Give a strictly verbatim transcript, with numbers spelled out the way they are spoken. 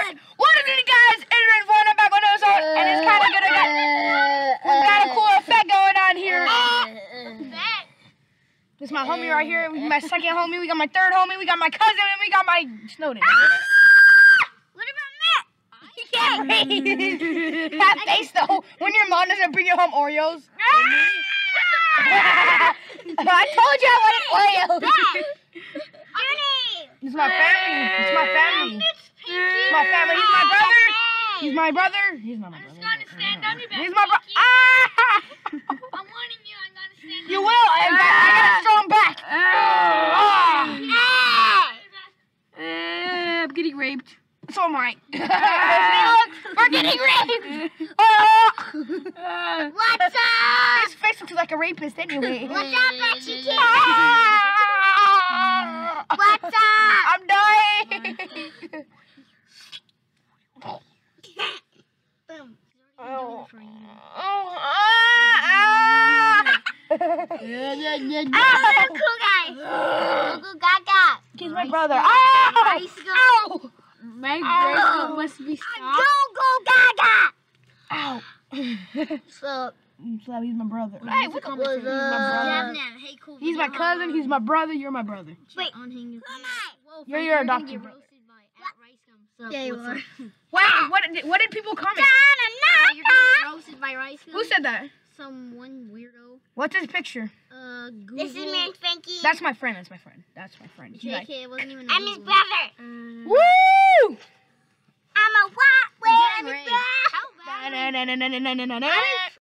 What is it, guys? Adrian Vaughn back on those on, and it's kind of good. Got, we got a cool effect going on here. This is my homie right here. My second homie. We got my third homie. We got my cousin, and we got my Snowden. What about Matt? He can't read. That face though. When your mom doesn't bring you home Oreos. I told you I wanted Oreos. This is my family. It's my family. It's my family. He's my brother. He's my brother. He's not my brother. He's my brother. Ah! I'm warning you. I'm gonna stand. You will. I got, I got a strong back. Uh, I'm getting raped. So am I. We're getting raped. Oh. What's up? His face looks like a rapist anyway. What's up, Betsy Kid? Ah. What's up? I'm dying. Boom. Oh. Oh. Ah. Ah, cool guy. Cool Gaga. He's my brother. Ah. Ow. My grandpa must be soft. Go, go, Gaga. Ow. So, So he's my brother. Hey, Hey, what what the- the? He's my brother. Hey, cool. He's my cousin. He's my brother. You're my brother. Wait. Unhang your Whoa, You're your adopted brother. Yeah, you are. Wow. What did what did people comment? You're getting roasted by Rice Gum. Who said that? Someone weirdo. What's his picture? Uh, Google. This is me and Frankie. That's my friend. That's my friend. That's my friend. He's J like, K, it wasn't even. I'm his brother. Uh, woo! I'm a what? Where? I'm his raped. brother. How bad? Na na na na na na na na na.